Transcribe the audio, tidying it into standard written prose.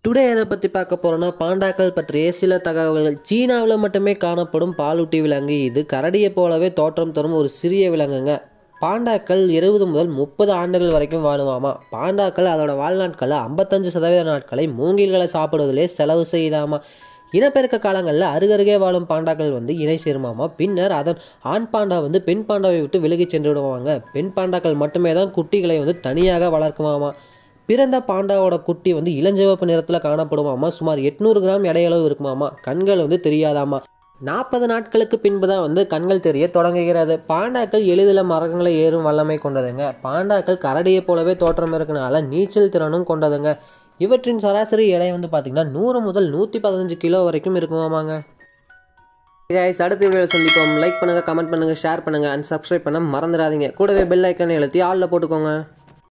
Today எதை பற்றி பார்க்க போகிறோன்னா பாண்டாக்கள் பற்றிய சில தகவல்கள். சீனாவில் மட்டுமே காணப்படும் பாலூட்டி விலங்கு இது. கரடியை போலவே தோற்றம் தரும் ஒரு சிறிய விலங்குங்க. பாண்டாக்கள் 20 முதல் 30 ஆண்டுகள் வரைக்கும் வாழுமாமா. பாண்டாக்கள் அதோட வாழ்நாட்களில் 55% நாட்களை மூங்கில்களை சாப்பிடுவதிலே செலவு செய்தாமா. இனப்பெருக்க காலங்களில் அருகருகே வாழும் பாண்டாக்கள் இணை சேருமாமா. பின்னர் அதன் ஆண் பாண்டா பெண் பாண்டாவை விட்டு விலகி சென்று விடுவாங்க. பெண் பாண்டாக்கள் மட்டுமே தான் குட்டிகளை தனியாக வளர்க்குமாமா. பிறந்த பாண்டாவோட குட்டி இளஞ்சிவப்பு நிறத்தில் காணப்படுமாமா. சுமார் 800 கிராம் எடையளவு இருக்குமாமா. கண்கள் தெரியாதாமா. 40 நாட்களுக்கு பின்பு தான் கண்கள் தெரிய தொடங்குகிறது. பாண்டாக்கள் எளிதில் மரங்களை ஏறும் வல்லமை கொண்டதுங்க. பாண்டாக்கள் கரடியை போலவே தோற்றம் இருக்கனால நீச்சல் திறனும் கொண்டதுங்க. இவற்றின் சராசரி எடை பார்த்தீங்கன்னா 100 முதல் 115 கிலோ வரைக்கும் இருக்குமாமாங்க. அடுத்த வீடியோவில் சந்திப்போம். லைக் பண்ணுங்கள், கமெண்ட் பண்ணுங்கள், ஷேர் பண்ணுங்கள் அண்ட் சப்ஸ்கிரைப் பண்ண மறந்துடாதீங்க. கூடவே பெல் ஐக்கனை அழுத்தி ஆளில் போட்டுக்கோங்க.